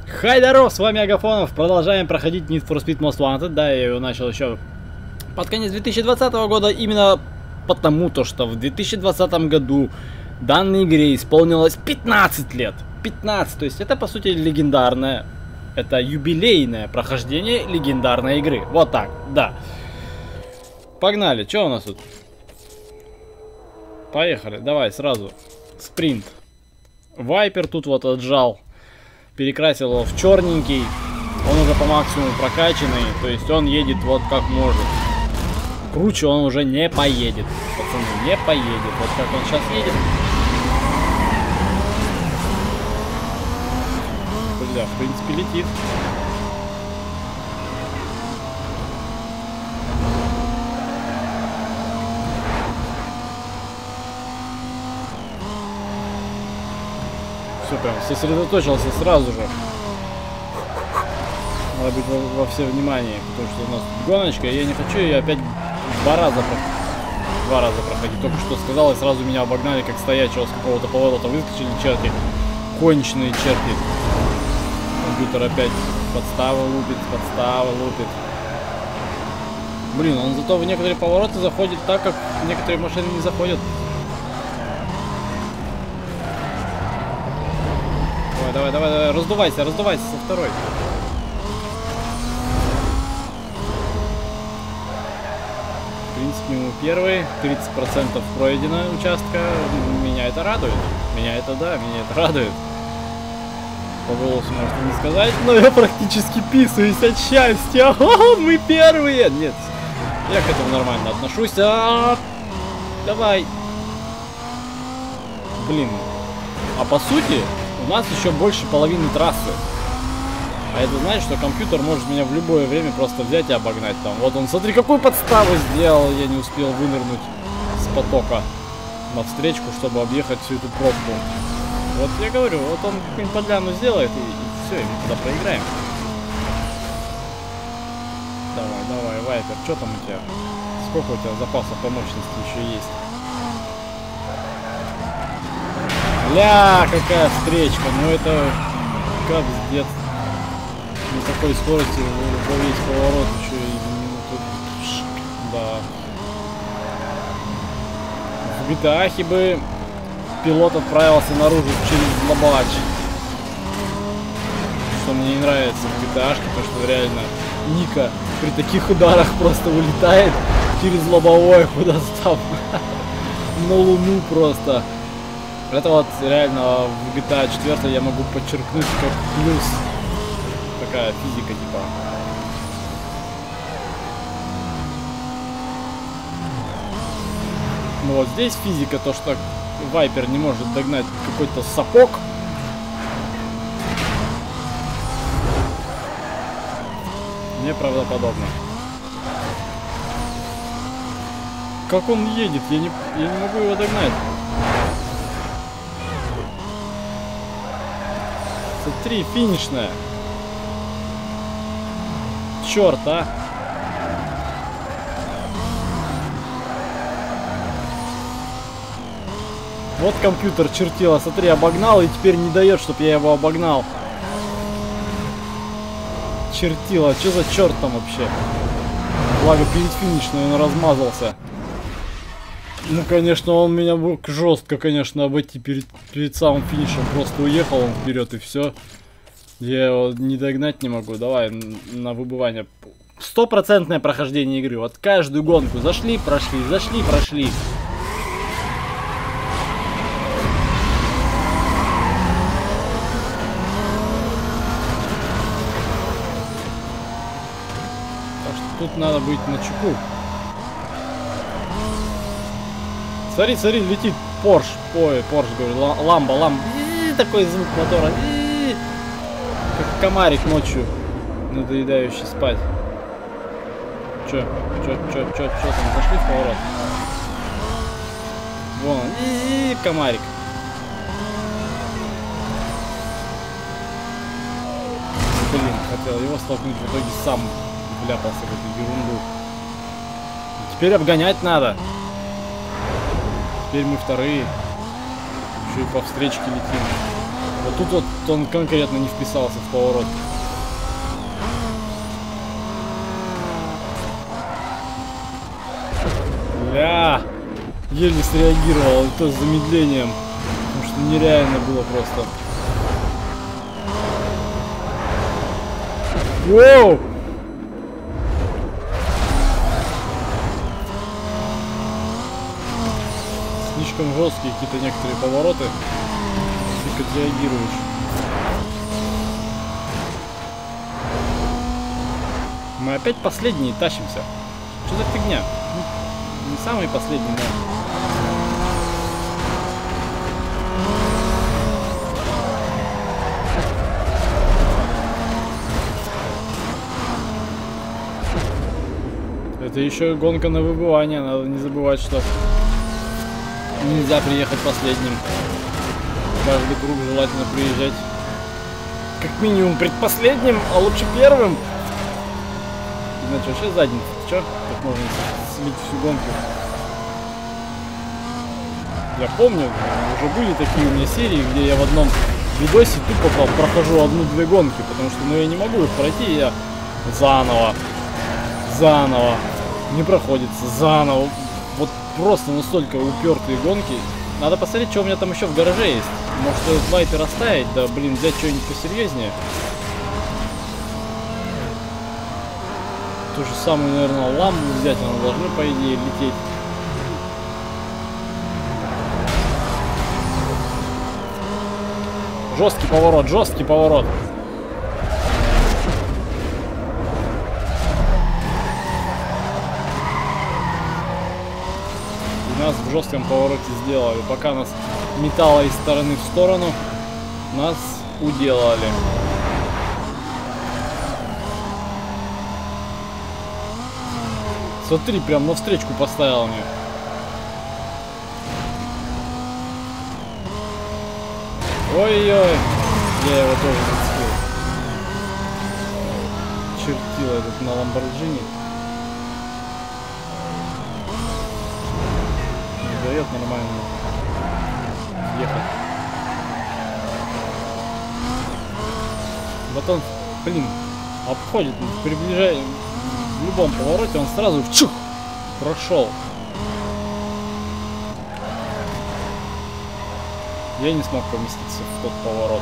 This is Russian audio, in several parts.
Хай здоров, с вами Агафонов. Продолжаем проходить Need for Speed Most Wanted. Да, я его начал еще под конец 2020 года, именно потому, что в 2020 году данной игре исполнилось 15 лет. 15, то есть это по сути легендарное, это юбилейное прохождение легендарной игры. Вот так, да. Погнали, что у нас тут? Поехали, давай сразу. Спринт. Вайпер тут вот отжал. Перекрасил его в черненький. Он уже по максимуму прокачанный. То есть он едет вот как может. Круче он уже не поедет. Пацаны, не поедет. Вот как он сейчас едет. Бля, в принципе летит. Все, прям сосредоточился сразу же. Надо быть во все внимание, потому что у нас тут гоночка, и я не хочу ее опять два раза проходить. Только что сказал, и сразу меня обогнали, как стоячего с какого-то поворота выскочили черти. Конченые черти. Компьютер опять подставы лупит. Блин, он зато в некоторые повороты заходит так, как некоторые машины не заходят. Давай, раздувайся со второй. В принципе, мы первый, 30% пройдено участка. Меня это радует. Меня это радует. По голосу можно не сказать, но я практически писаюсь от счастья. О, мы первые! Нет, я к этому нормально отношусь. Давай. Блин. А по сути, у нас еще больше половины трассы. А это значит, что компьютер может меня в любое время просто взять и обогнать там. Вот он, смотри, какую подставу сделал. Я не успел вынырнуть с потока навстречку, чтобы объехать всю эту пробку. Вот я говорю, вот он какую-нибудь подляну сделает, и все, и мы туда проиграем. Давай, Вайпер, что там у тебя? Сколько у тебя запаса по мощности еще есть? Ля, какая встречка, ну это как с на такой скорости во весь поворот еще и минуту. Да. В GTA бы пилот отправился наружу через лобач. Что мне не нравится в GTA, потому что реально Ника при таких ударах просто улетает через лобовое куда-то там на Луну просто. Это вот реально в GTA 4 я могу подчеркнуть как плюс. Такая физика типа. Ну вот здесь физика, то что Вайпер не может догнать какой-то сапог. Неправдоподобно. Как он едет? Я не могу его догнать. Смотри, финишная. Черт, а! Вот компьютер чертила, смотри, обогнал и теперь не дает, чтобы я его обогнал. Чертила, что за черт там вообще? Благо перед финишной он размазался. Ну, конечно, он меня мог жестко, конечно, обойти перед самым финишем. Просто уехал он вперед и все. Я его не догнать не могу. Давай на выбывание. 100% прохождение игры. Вот каждую гонку зашли, прошли. Так что тут надо быть начеку. Смотри, летит Порш. Ой, Порш, говорю, ламба. Такой звук мотора. Как комарик ночью, надоедающий спать. Чё там, зашли в поворот? Вон он, комарик. Блин, хотел его столкнуть, в итоге сам вляпался в эту ерунду. Теперь обгонять надо. Теперь мы вторые. Еще и по встречке летим. Вот тут вот он конкретно не вписался в поворот. Ля! Еле среагировал, это с замедлением. Потому что нереально было просто. Воу! Слишком жесткие какие-то некоторые повороты. Фиг отреагируешь. Мы опять последние тащимся. Что за фигня? Не самый последний, но... Это еще гонка на выбывание, надо не забывать, что нельзя приехать последним. Каждый круг желательно приезжать как минимум предпоследним, а лучше первым. Иначе вообще задница. Че? Как можно слить всю гонку? Я помню, уже были такие у меня серии, где я в одном видосе тупо прохожу одну-две гонки, потому что я не могу их пройти, я заново, не проходится, заново. Вот просто настолько упертые гонки. Надо посмотреть, что у меня там еще в гараже есть. Может, этот вайпер оставить, да блин, взять что-нибудь посерьезнее. Ту же самую, наверное, ламбу взять, она должна, по идее, лететь. Жесткий поворот, жесткий поворот. И нас в жестком повороте сделали. Пока нас метало из стороны в сторону, нас уделали. Смотри, прям на встречку поставил мне. Ой-ой, я его тоже зацепил. Чертила этот на Ламборджини. Не дает нормально ехать. Вот он, блин, обходит, приближает. В любом повороте он сразу чух, прошел. Я не смог поместиться в тот поворот.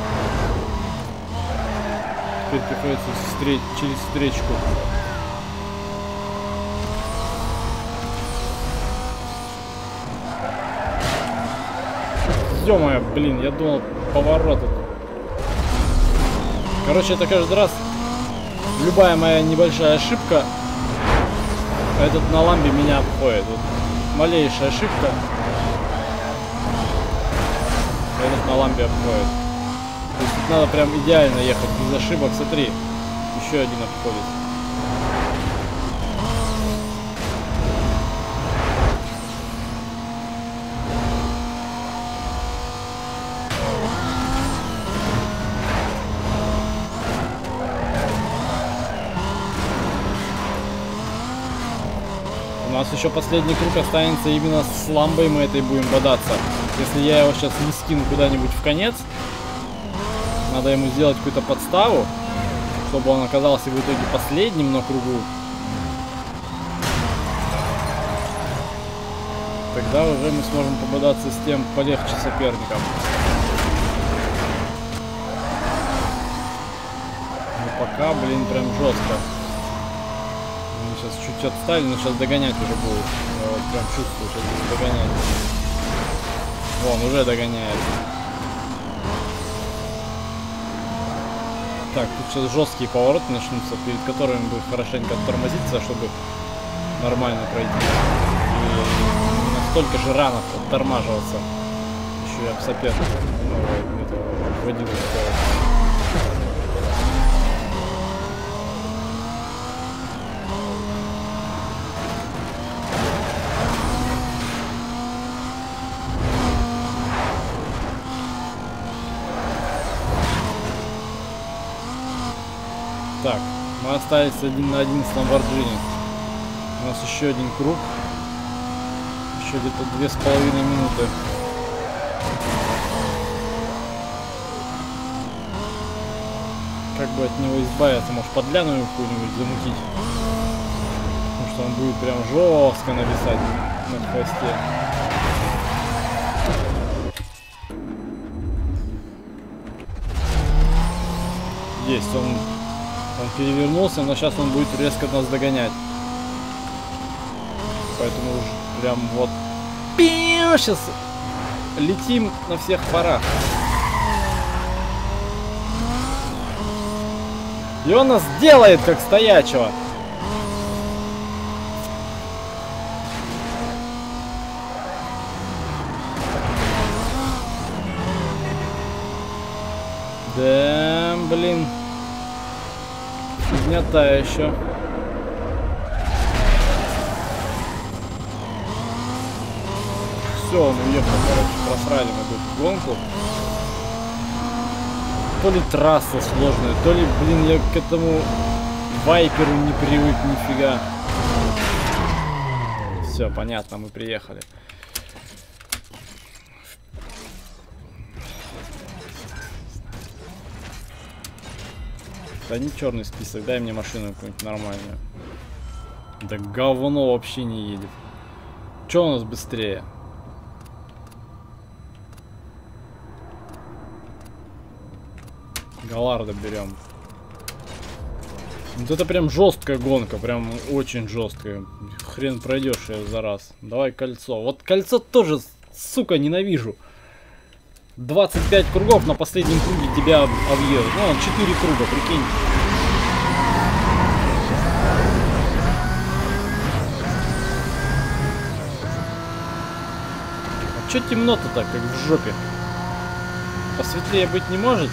Теперь приходится через встречку. Ё-моё, блин, я думал поворот. Короче, это каждый раз любая моя небольшая ошибка. Этот на ламбе меня обходит. Вот малейшая ошибка. Этот на ламбе обходит. То есть тут надо прям идеально ехать без ошибок. Смотри, еще один обходит. У нас еще последний круг останется именно с ламбой, мы этой будем бодаться. Если я его сейчас не скину куда-нибудь в конец, надо ему сделать какую-то подставу, чтобы он оказался в итоге последним на кругу. Тогда уже мы сможем пободаться с тем полегче соперником. Но пока, блин, прям жестко. Сейчас чуть отстали, но сейчас догонять уже будет. Я вот прям чувствую, что будет догонять. Вон, уже догоняет. Так, тут сейчас жесткие повороты начнутся, перед которыми будет хорошенько оттормозиться, чтобы нормально пройти. И не настолько же рано оттормаживаться. Еще и об соперника. Водилу сделать. Так, мы остались 1 на 1 с Ламборджини. У нас еще один круг. Еще где-то 2,5 минуты. Как бы от него избавиться? Может, подляную какую-нибудь замутить? Потому что он будет прям жестко нависать на хвосте. Есть, он перевернулся, но сейчас он будет резко нас догонять. Поэтому уж прям вот... Сейчас летим на всех парах. И он нас делает как стоячего. Да, блин. Фигня та еще. Все, он уехал, короче, просрали мы эту гонку. То ли трасса сложная, то ли, блин, я к этому вайперу не привык нифига. Все, понятно, мы приехали. Да не черный список, дай мне машину какую-нибудь нормальную. Да говно вообще не едет. Че у нас быстрее? Галарда берем. Вот это прям жесткая гонка, прям очень жесткая. Хрен пройдешь ее за раз. Давай кольцо. Вот кольцо тоже, сука, ненавижу. 25 кругов, на последнем круге тебя объедут. Ну, 4 круга, прикинь. А чё темно-то так, как в жопе? Посветлее быть не может?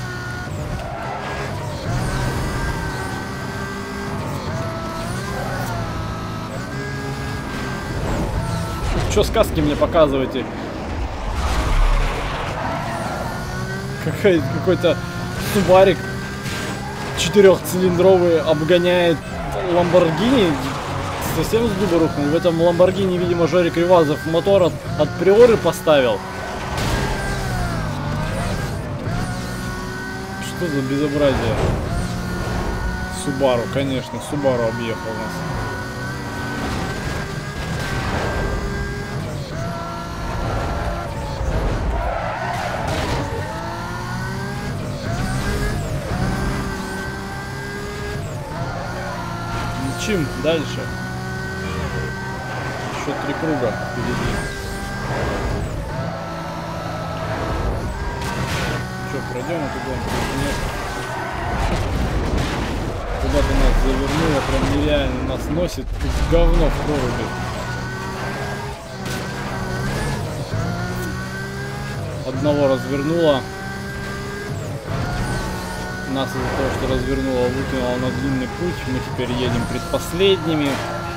Чё сказки мне показываете? Какой-то Субарик 4-цилиндровый обгоняет Ламборгини. Совсем с дуба рухнул. В этом Ламборгини, видимо, Жорик Ривазов мотор от Приоры поставил. Что за безобразие? Субару, конечно, Субару объехал нас. Мчим дальше. Еще 3 круга впереди. Что, пройдем эту гонку? Нет. Куда-то нас завернуло, прям нереально нас носит, как говно в проруби. Одного развернуло. Нас из-за того, что развернуло, выкинуло на длинный путь. Мы теперь едем предпоследними.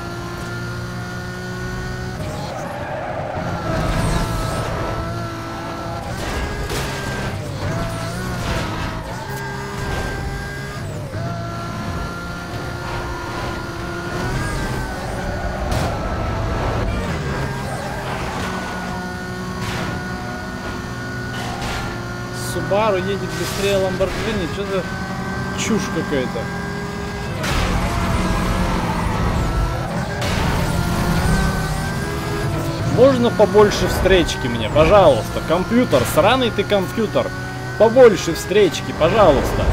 Субару едет быстрее Ламборгини, что за чушь какая-то. Можно побольше встречки мне, пожалуйста, компьютер, сраный ты компьютер, побольше встречки, пожалуйста.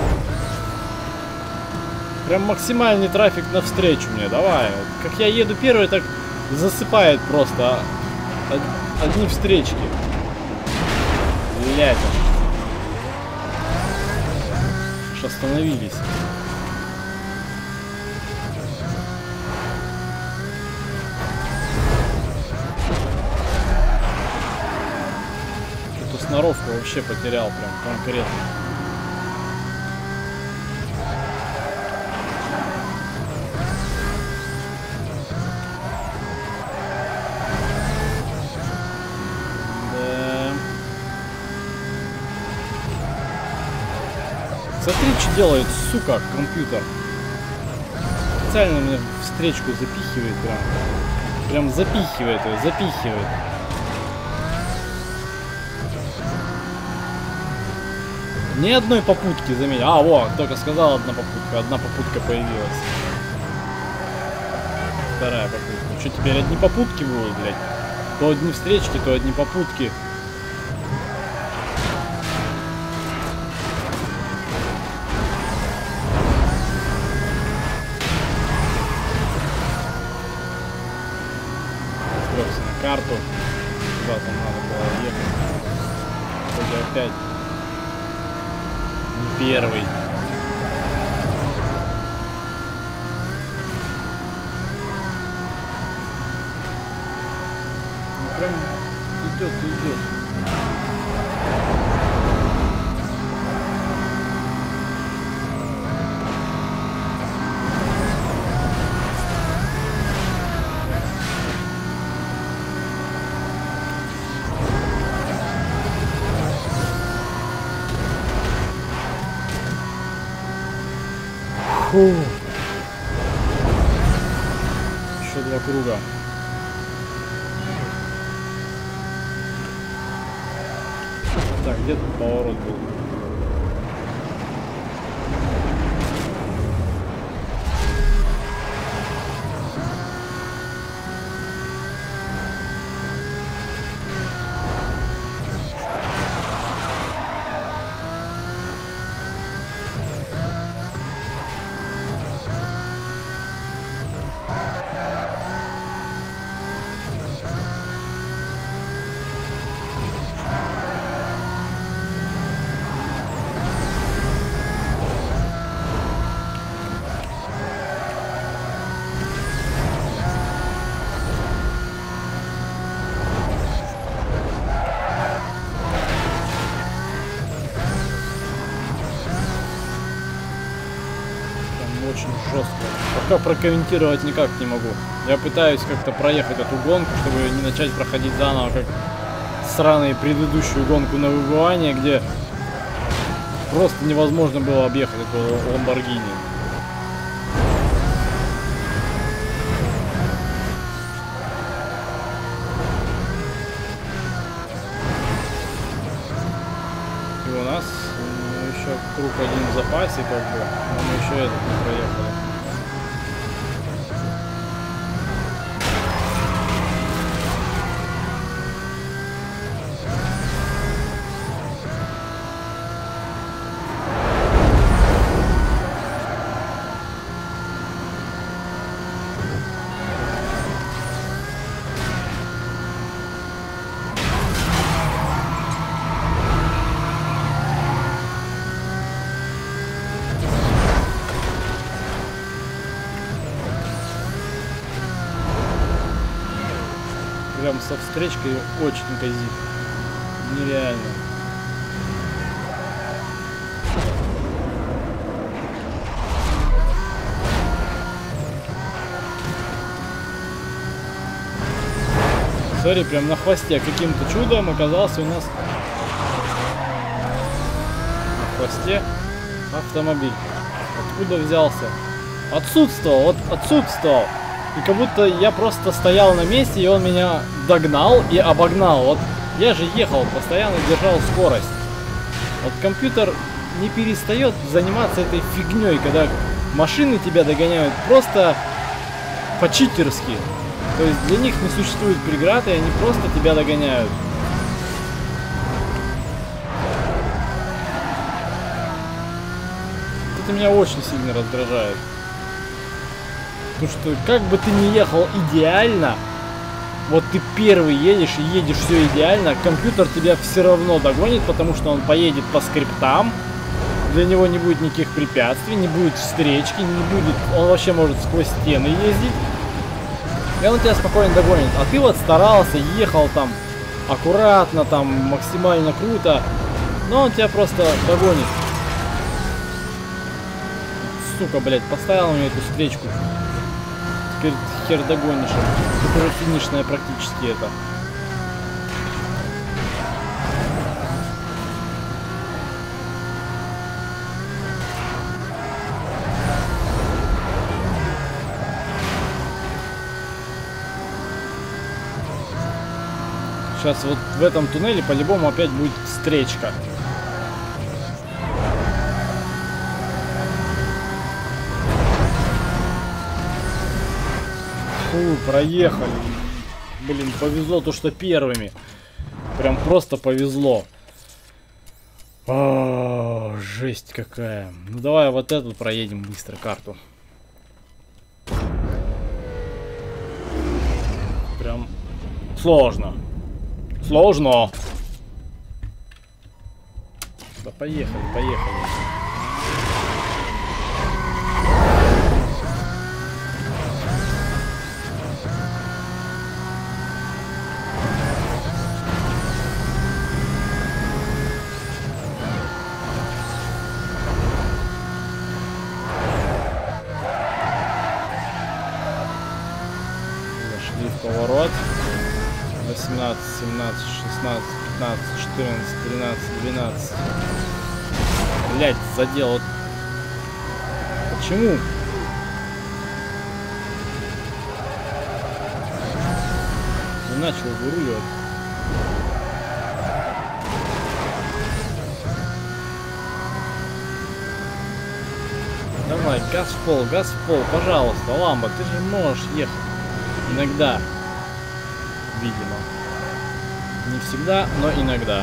Прям максимальный трафик навстречу мне, давай. Вот, как я еду первый, так засыпает просто одни встречки. Блядь. Остановились. Эту сноровку вообще потерял прям конкретно. Смотри, что делает, сука, компьютер. Специально мне встречку запихивает прям. Прям запихивает ее, запихивает. Ни одной попутки, заметь. А, вот, только сказал одна попутка. Одна попутка появилась. Вторая попутка. Что, теперь одни попутки будут, блядь? То одни встречки, то одни попутки. Отвлекся на карту. Куда там надо было ехать. Вроде опять не первый. Ну, прям идет и идет. Фу. Еще 2 круга. Так, где тут поворот был? Очень жестко. Пока прокомментировать никак не могу. Я пытаюсь как-то проехать эту гонку, чтобы не начать проходить заново, как сраную предыдущую гонку на выбывание, где просто невозможно было объехать эту Ламборгини. И у нас еще круг один в запасе, как бы, но мы еще этот не проехали. Прям со встречкой очень газит. Нереально. Смотри, прям на хвосте каким-то чудом оказался у нас на хвосте автомобиль. Откуда взялся? Отсутствовал, вот отсутствовал. И как будто я просто стоял на месте, и он меня догнал и обогнал. Вот я же ехал, постоянно держал скорость. Вот компьютер не перестает заниматься этой фигней, когда машины тебя догоняют просто по-читерски. То есть для них не существует преград, и они просто тебя догоняют. Это меня очень сильно раздражает. Потому что как бы ты ни ехал идеально, вот ты первый едешь и едешь все идеально, компьютер тебя все равно догонит, потому что он поедет по скриптам, для него не будет никаких препятствий, не будет встречки, не будет, он вообще может сквозь стены ездить, и он тебя спокойно догонит. А ты вот старался, ехал там аккуратно, там максимально круто, но он тебя просто догонит. Сука, блядь, поставил мне эту встречку. Теперь хер догонишь. Это уже финишная практически это. Сейчас вот в этом туннеле по-любому опять будет встречка. Фу, проехали. Блин, повезло то, что первыми. Прям просто повезло. О, жесть какая. Ну давай вот эту проедем быстро карту. Прям сложно. Сложно. Да поехали, поехали. Поворот. 18, 17, 16, 15, 14, 13, 12. Блять, задел. Вот. Почему? Не начал выруливать. Давай, газ в пол, пожалуйста, Ламбо, ты же можешь ехать. Иногда. Видимо. Не всегда, но иногда.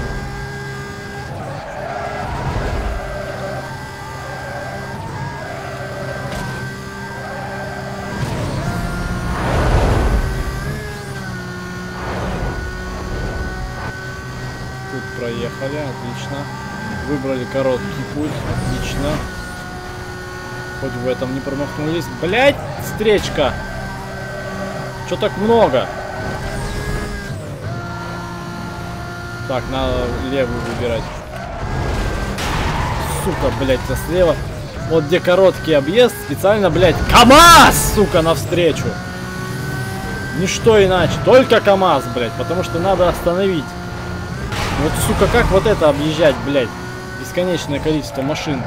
Тут проехали, отлично. Выбрали короткий путь, отлично. Хоть в этом не промахнулись. Блять, встречка! Чё так много? Так, надо левую выбирать. Сука, блядь, это слева. Вот где короткий объезд, специально, блядь, КамАЗ, сука, навстречу. Ничто иначе, только КамАЗ, блядь, потому что надо остановить. Вот, сука, как вот это объезжать, блядь? Бесконечное количество машин.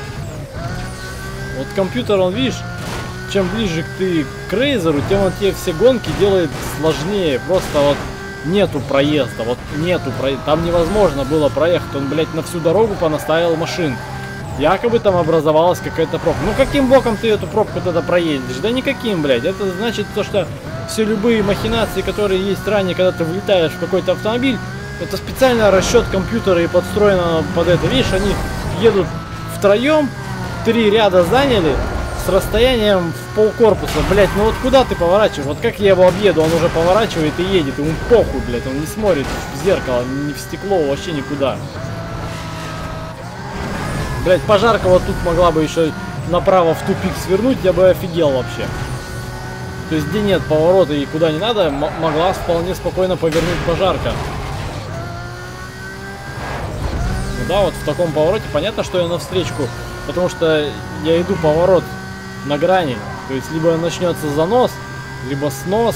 Вот компьютер, он, видишь, чем ближе ты к Рейзеру, тем он тебе все гонки делает сложнее. Просто вот нету проезда, вот нету проезда. Там невозможно было проехать, он, блядь, на всю дорогу понаставил машин. Якобы там образовалась какая-то пробка. Ну каким боком ты эту пробку тогда проедешь? Да никаким, блядь. Это значит то, что все любые махинации, которые есть ранее, когда ты влетаешь в какой-то автомобиль, это специально расчет компьютера и подстроено под это. Видишь, они едут втроем, 3 ряда заняли, с расстоянием в полкорпуса. Блять, ну вот куда ты поворачиваешь? Вот как я его объеду? Он уже поворачивает и едет. Ему похуй, блять. Он не смотрит в зеркало, ни в стекло, вообще никуда. Блять, пожарка вот тут могла бы еще направо в тупик свернуть, я бы офигел вообще. То есть где нет поворота и куда не надо, могла вполне спокойно повернуть пожарка. Ну да, вот в таком повороте понятно, что я навстречку, потому что я иду поворот на грани. То есть либо начнется занос, либо снос.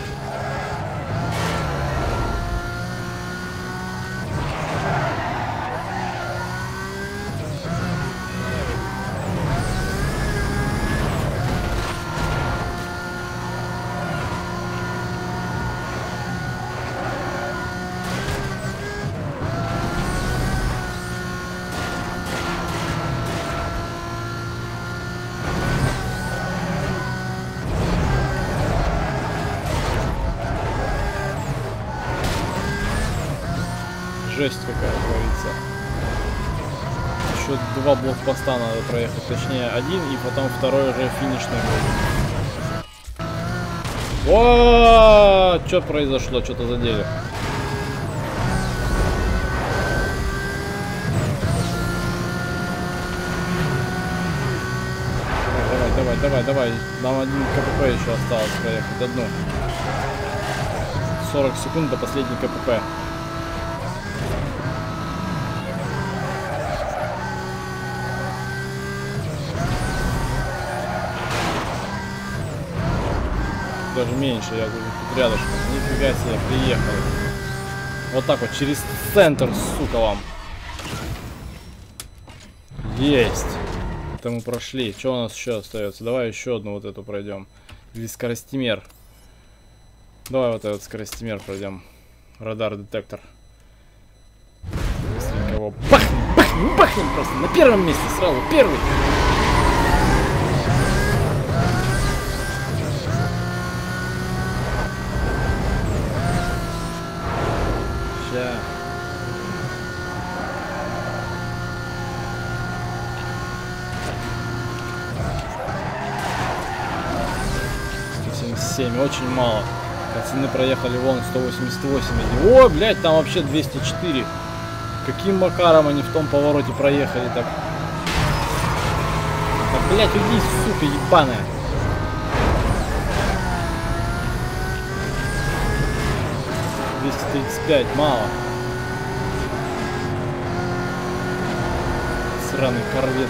Жесть какая творится. Еще 2 блокпоста надо проехать, точнее 1, и потом второй уже финишный будет. О, что произошло, что-то задели. Давай. Нам 1 КПП еще осталось проехать, одну. 40 секунд до последней КПП. Даже меньше, я тут рядышком. Нифига себе, приехал. Вот так вот, через центр, сука, вам. Есть. Это мы прошли. Что у нас еще остается? Давай еще одну вот эту пройдем. Или скоростимер. Давай вот этот скоростимер пройдем. Радар-детектор. Быстренько его бахнем просто. На первом месте сразу, первый. 187, очень мало. Пацаны проехали вон 188. О, блядь, там вообще 204. Каким макаром они в том повороте проехали так? Да, блядь, уйди, сука, ебаная. $235, мало. Сраный корвет.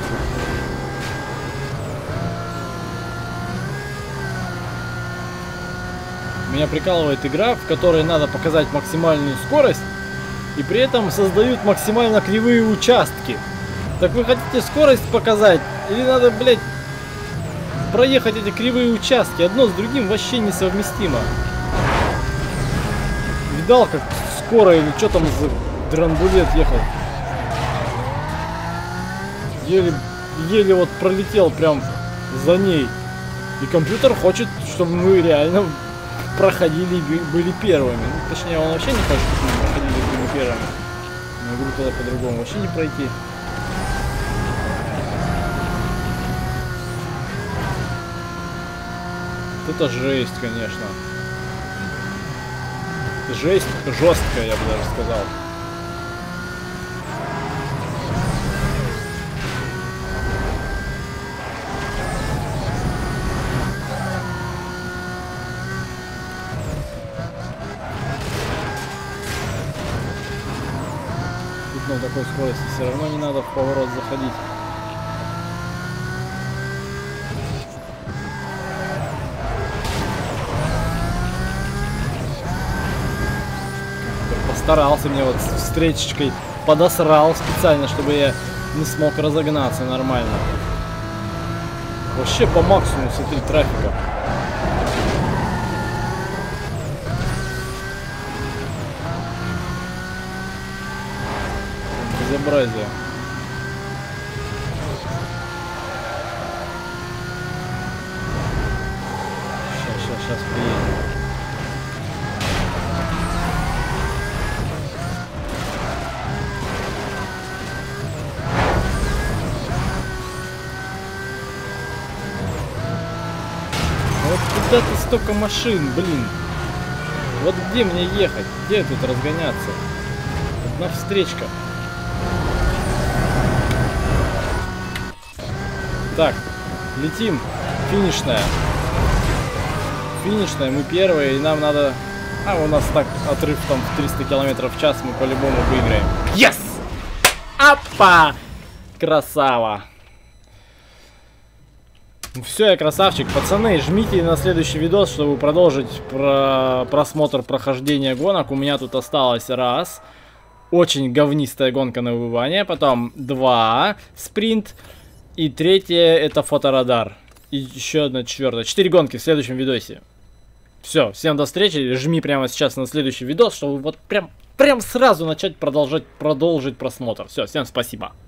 Меня прикалывает игра, в которой надо показать максимальную скорость, и при этом создают максимально кривые участки. Так вы хотите скорость показать? Или надо, блядь, проехать эти кривые участки? Одно с другим вообще несовместимо. Видал, как скоро или что там за драндулет ехал? Еле вот пролетел прям за ней. И компьютер хочет, чтобы мы реально проходили и были первыми. Ну, точнее, он вообще не хочет, чтобы мы проходили и были первыми. Но игру туда по-другому вообще не пройти. Это жесть, конечно. Жесть жесткая, я бы даже сказал. Тут на такой скорости все равно не надо в поворот заходить. Старался мне вот с встречечкой, подосрал специально, чтобы я не смог разогнаться нормально. Вообще по максимуму, смотри, трафика. Безобразие. Сейчас приедем. Вот куда-то столько машин, блин. Вот где мне ехать? Где тут разгоняться? Одна встречка. Так, летим. Финишная. Финишная, мы первые, и нам надо... А, у нас так отрыв там в 300 км в час, мы по-любому выиграем. Yes! Апа! Красава! Все, я красавчик. Пацаны, жмите на следующий видос, чтобы продолжить просмотр прохождения гонок. У меня тут осталось раз. Очень говнистая гонка на выбывание. Потом 2 спринт. И 3 это фоторадар. И еще одна 4. 4 гонки в следующем видосе. Все, всем до встречи. Жми прямо сейчас на следующий видос, чтобы вот прям сразу начать продолжить просмотр. Все, всем спасибо.